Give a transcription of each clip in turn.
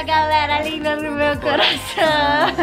Fala, galera linda do meu coração.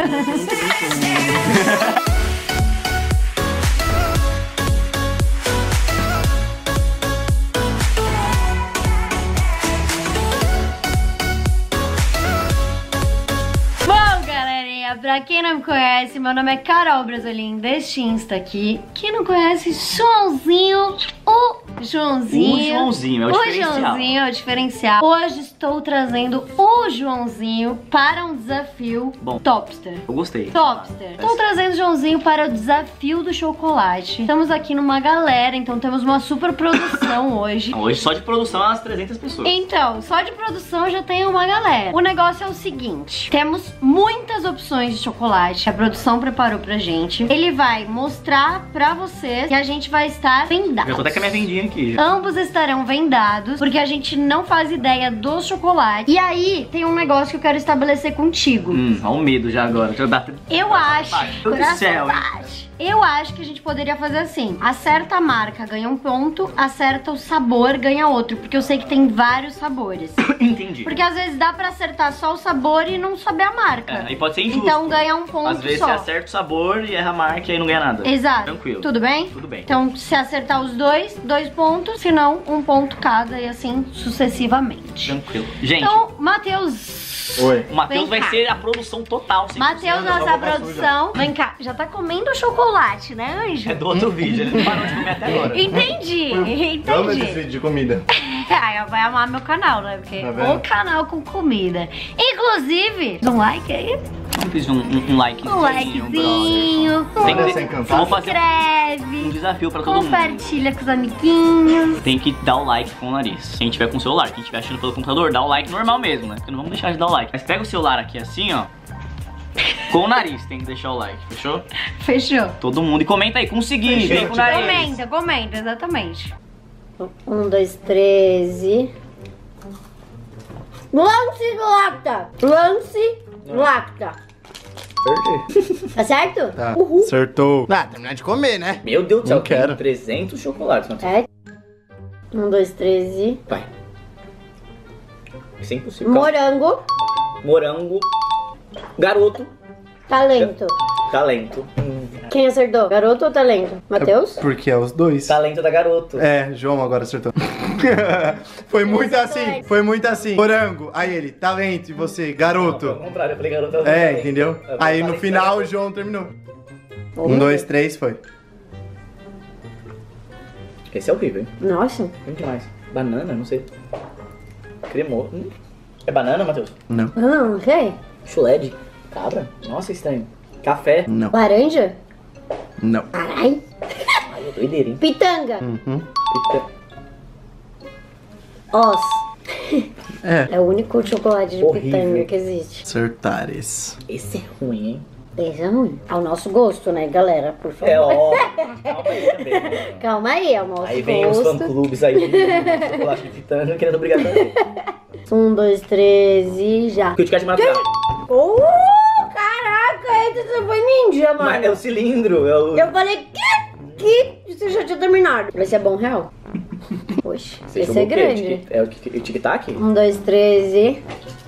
Pra quem não me conhece, meu nome é Carol Brasolim, deste Insta aqui. Quem não conhece, Joãozinho, o Joãozinho é o diferencial. O Joãozinho é o diferencial. Hoje estou trazendo o Joãozinho para um desafio Topster. Eu gostei. Topster. Estou trazendo o Joãozinho para o desafio do chocolate. Estamos aqui numa galera, então temos uma super produção hoje. Hoje só de produção umas 300 pessoas. Então, só de produção já tem uma galera. O negócio é o seguinte, temos muitas opções de chocolate que a produção preparou pra gente. Ele vai mostrar pra vocês que a gente vai estar vendados. Eu tô até com a minha vendinha aqui já. Ambos estarão vendados, porque a gente não faz ideia do chocolate. E aí, tem um negócio que eu quero estabelecer contigo. Olha o medo já agora. Eu acho, coração, eu acho que a gente poderia fazer assim: acerta a marca, ganha um ponto, acerta o sabor, ganha outro. Porque eu sei que tem vários sabores. Entendi. Porque às vezes dá pra acertar só o sabor e não saber a marca. E pode ser injusto. Então ganha um ponto só. Às vezes você acerta o sabor e erra a marca e aí não ganha nada. Exato. Tranquilo. Tudo bem? Tudo bem. Então se acertar os dois, 2 pontos. Se não, 1 ponto cada e assim sucessivamente. Tranquilo. Gente. Então, Matheus... Oi. O Matheus vai ser a produção total. Matheus, nossa produção. Vem cá, já tá comendo chocolate, né, Anjo? É do outro vídeo, ele não parou de comer até agora. Entendi. Amo esse vídeo de comida. Vai amar meu canal, né? Porque o canal com comida. Inclusive, um like aí. Eu fiz um likezinho. Um likezinho. Vou fazer inscreve. Um desafio pra todo mundo. Compartilha com os amiguinhos. Tem que dar o like com o nariz. Quem tiver com o celular, quem estiver achando pelo computador, dá o like normal mesmo, né? Porque não vamos deixar de dar o like. Mas pega o celular aqui assim, ó. Com o nariz tem que deixar o like, fechou? Fechou. Todo mundo. E comenta aí, consegui, vem com o nariz. Comenta, exatamente. 1, 2, 13. Lance lacta. Lance lacta. Perdi. Tá certo? Tá. Uhul. Acertou. Terminar de comer, né? Meu Deus do céu, Não quero. 300 chocolates. É. 1, 2, 13. Vai. Isso é impossível. Morango. Morango. Garoto. Talento. Talento. Quem acertou? Garoto ou talento? Matheus? Porque é os dois. Talento da garoto. É, João agora acertou. Foi muito assim, foi muito assim. Morango, aí ele, talento, e você, garoto. Não, ao contrário, eu falei garoto. É, entendeu? Aí no final o João terminou. 1, 2, 3, foi. Esse é horrível, hein? Nossa. Muito demais. Banana, não sei. Cremoso. É banana, Matheus? Não. Não sei. Chulé de cabra? Nossa, estranho. Café? Não. Laranja? Não. Carai. Ai, é doideira, hein? Pitanga. Os. É o único chocolate de Horrível. pitanga que existe. Acertares. Esse é ruim, hein? Esse é ruim. Ao nosso gosto, né, galera? Por favor. É óbvio. Calma aí também. Né? Calma aí, ao nosso Aí vem os gosto. fã-clubes aí de chocolate de pitanga querendo brigar também. 1, 2, 13, já. Kit Kat maracujá. Caraca, esse foi ninja, mano. Mas é o cilindro. É o... Eu falei, que? Você já tinha terminado. Esse é bom real? Poxa, Você esse jogou é o quê? grande. É o tic-tac? 1, 2, 13.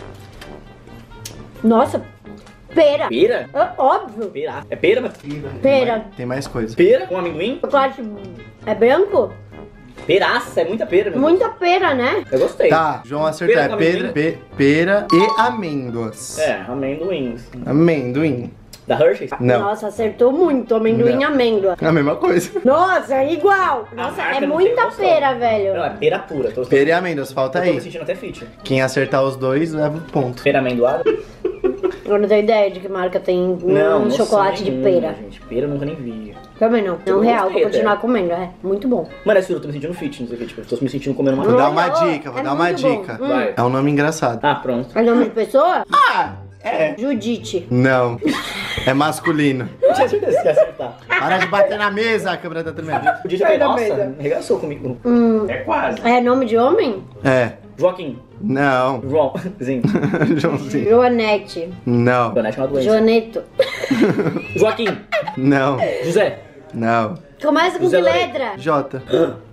Nossa, pera. Pera? Óbvio. Pera. É pera, mas... Pera. Tem mais coisa. Pera com amendoim? Chocolate é branco? Peraça, é muita pera, meu Muita pera, né? Deus. Eu gostei. Tá, João acertou. Pera É com pera e amêndoas. É, amendoins. Amendoim. Da Hershey's? Não. Nossa, acertou muito. Amendoim e Não. amêndoa. A mesma coisa. Nossa, igual. Nossa, marca é não muita tem noção. pera, velho. Não, é pera pura. Pera e amêndoas, falta Eu tô me aí. sentindo até fit. Quem acertar os dois, leva o ponto. Pera amendoada? Eu não tenho ideia de que marca tem Noção chocolate de nenhuma, pera. Gente, pera eu nunca nem vi. Também não. É um Eu real, gostei vou continuar até. comendo. É muito bom. Mano, é eu tô me sentindo fit, não sei o que. Tipo, eu tô me sentindo comendo uma Vou coisa. dar uma Olha, dica, vou é dar uma muito bom. dica. Vai. É um nome engraçado. Ah, pronto. É nome de pessoa? Ah, é. Judite. Não. É masculino. Não tinha certeza que ia acertar. Para de bater na mesa, a câmera tá tremendo. O dia foi, nossa, arregaçou comigo. É quase. É nome de homem? É. Joaquim. Não. Joãozinho. Joãozinho. Joanete. Não. Joanete é uma doença. Joaneto. Joaquim. Não. José. Não. Começa com José que Loreto. letra? J.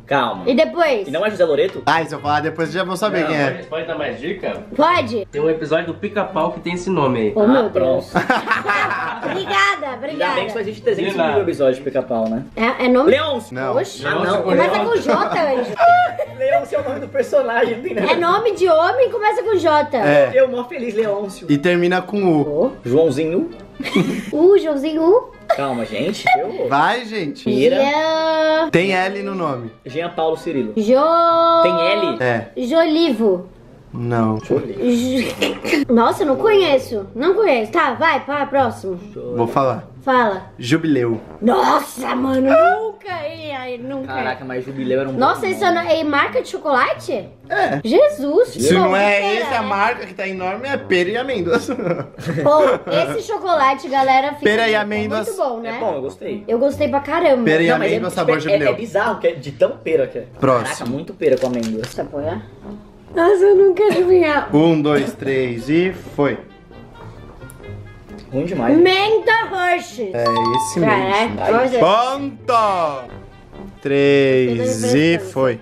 Calma. E depois? E não é José Loreto? Ah, se eu falar depois, já vou saber quem é. Pode dar mais dica? Pode? Tem um episódio do Pica-Pau que tem esse nome aí. Oh, meu pronto. Deus. Obrigada, Ainda bem que obrigada. só existe 300 mil episódios de Pica-Pau, né? É nome? Leôncio. Não. Oxe. não. Começa com J, anjo. Leôncio é o nome do personagem, não tem nada. É nome de homem, começa com J. É. Eu, mó feliz, Leôncio. E termina com U. Joãozinho. Joãozinho. Calma, gente. Vai, gente. Mira. Tem L no nome. Jean Paulo Cirilo. Tem Tem L? É. Jolivo. Não. Nossa, não conheço. Não conheço. Tá, vai, próximo. Vou falar. Fala. Jubileu. Nossa, mano, nunca ia, nunca. Caraca, mas Jubileu era um Nossa, bom isso nome. é marca de chocolate? É. Jesus. Se Bom, não é que esse, será, a né? marca que tá enorme é pera e amêndoas. Bom, esse chocolate, galera, fica Pera e amêndoas. muito bom, né? É bom, eu gostei. Eu gostei pra caramba. Pera e Não, mas amêndoa, sabor Jubileu. É bizarro, que é de tão pera que é. Próximo. Caraca, muito pera com amêndoas. Essa porra. Nossa, eu não quero adivinhar. 1, 2, 3 e foi. Ruim demais. Menta Hershey's. É esse mesmo. Caraca, olha. Ponto! 3 e foi.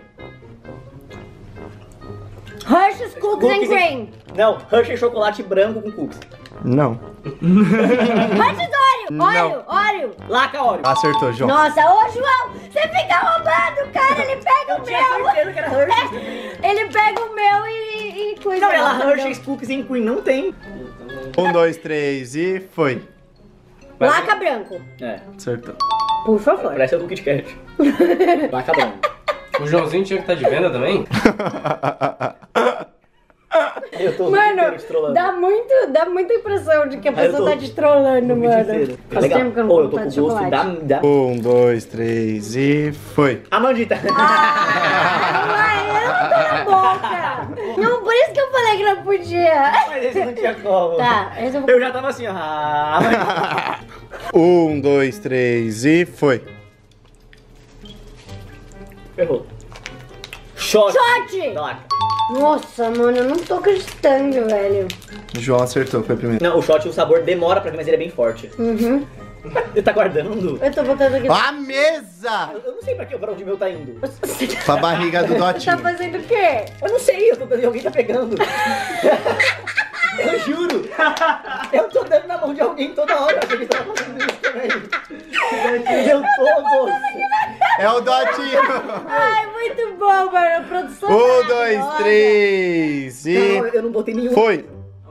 Hershey's Cookies and Cream. Não, Hershey chocolate branco com cookies. Não. Hershey's Oreo. Não. Oreo. Laca Oreo. Acertou, João. Nossa, ô João, você fica roubando, cara. Ele pega o Tinha meu. certeza que era Hershey. Ele pega o meu e cuida. Não, ela Hershey's Cookies and Cream não tem. 1, 2, 3 e foi. Laca branco. É, Acertou. Por favor. parece o Kit Kat. Laca branco. O Joãozinho tinha que estar de venda também? Eu tô o dia inteiro Mano, te trollando. dá muita impressão de que a Ah, eu pessoa tô tá te trollando, o vídeo mano. inteiro. Faz Legal. tempo que eu não Pô, como eu tô com tanto gosto chocolate. da... 1, 2, 3 e foi. Amandita. Não tá na boca. Não, por isso que eu falei que não podia. Mas esse não tinha como. Tá, esse eu vou... Eu já tava assim, ó. 1, 2, 3 e foi. Errou. Shot. Shot! Da Laca. Nossa, mano, eu não tô acreditando, velho. O João acertou, foi o primeiro. Não, o shot, o sabor demora pra vir, mas ele é bem forte. Uhum. Ele tá guardando? Eu tô botando aqui. A mesa! Eu não sei pra onde o meu tá indo. Pra barriga do Você tá Dotinho. fazendo o quê? Eu não sei, alguém tá pegando. Eu juro. Eu tô dando na mão de alguém toda hora. Eu achei que tava fazendo isso também. Eu todos. É o Dotinho. Ai, muito bom, mano. A produção 1, 2, maravilhosa. 3 e Não, eu não botei nenhum. foi.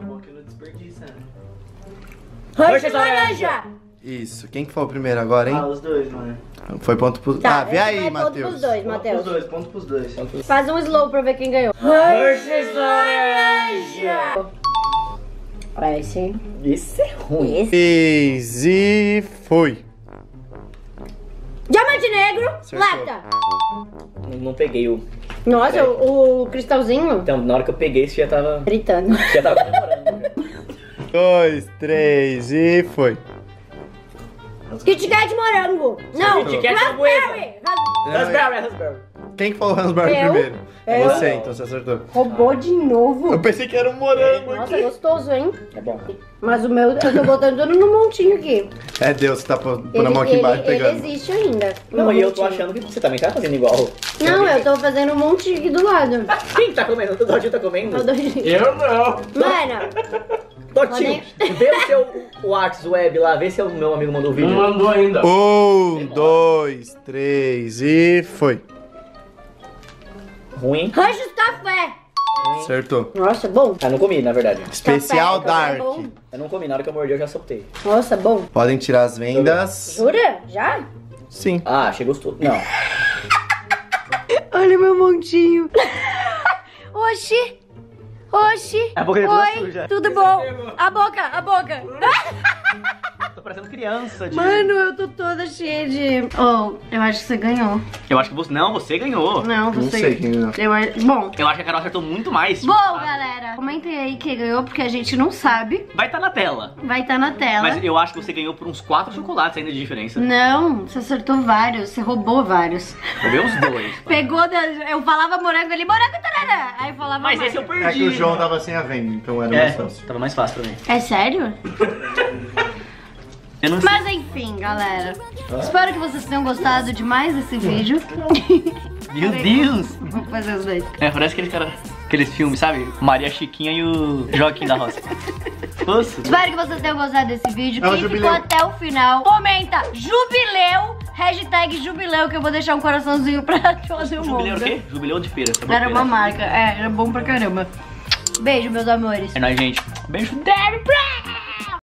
Hershey's laranja. Isso. Quem que foi o primeiro agora, hein? os dois, mano. Foi ponto pro... Tá, Ah, vê aí, esse vai ponto Matheus. pros dois, Matheus. Ponto pros dois. Faz um slow pra ver quem ganhou. Hershey's laranja. Olha esse. Esse é ruim. Esse. 3 e foi. Diamante negro. Acertou. Lata. Não peguei o... Nossa, o cristalzinho. Então, na hora que eu peguei, esse já tava... Gritando. Já tava comemorando. 2, 3 e foi. Kit Kat morango. Não, Kit Kat raspberry. Raspberry. Quem que falou Raspberry Eu? primeiro? Eu. Você, então você acertou. Roubou de novo. Eu pensei que era um morango Nossa, aqui. gostoso, hein? É bom. Mas o meu, eu tô botando tudo no montinho aqui. É Deus que tá pondo a mão aqui embaixo ele pegando. existe ainda. Não, No e eu tô montinho. achando que você também tá fazendo igual. Não, eu tô fazendo um montinho aqui do lado. Quem tá comendo? O Dotinho tá comendo? Eu dou- Eu não. Mano, Dotinho, vê o seu WhatsApp web lá, vê se o meu amigo mandou o Não vídeo. mandou ainda. 1, 2, 3 e foi. Ruim. Hershey's café. Acertou. Nossa, bom. Ah, não comi, na verdade. Especial Café é Dark. bom. Eu não comi, na hora que eu mordi eu já soltei. Nossa, bom. Podem tirar as vendas. Jura? Já? Sim. Ah, achei gostoso. Não. Olha meu montinho. Oxi. Oxi. A boca toda Oi, suja. tudo bom? A boca. Tô parecendo criança de... Mano, eu tô toda cheia de... Oh, eu acho que você ganhou. Eu acho que você... Não, você ganhou. Não, Não você... sei quem ganhou. Bom. Eu acho que a Carol acertou muito mais. Bom, galera, comentem aí quem ganhou, porque a gente não sabe. Vai estar na tela. Vai estar na tela. Mas eu acho que você ganhou por uns 4 chocolates ainda de diferença. Não, você acertou vários, você roubou vários. Roubei uns 2. Pegou, eu falava morango, ele morango, tarará. Aí eu falava Mas mais. esse eu perdi. É que o João tava sem a venda, então era mais fácil. Tava mais fácil pra mim. É sério? Eu não sei. Mas enfim, galera. Espero que vocês tenham gostado de mais esse vídeo. Meu Deus! Vou fazer os dois. É, parece aqueles filmes, sabe? Maria Chiquinha e o Joaquim da Roça. Nossa. Espero que vocês tenham gostado desse vídeo. Quem jubileu. ficou até o final, comenta jubileu, hashtag jubileu, que eu vou deixar um coraçãozinho pra todo mundo. Jubileu o quê? Jubileu de feira. Era uma marca, era bom pra caramba. Beijo, meus amores. É nóis, gente. Beijo, Derry.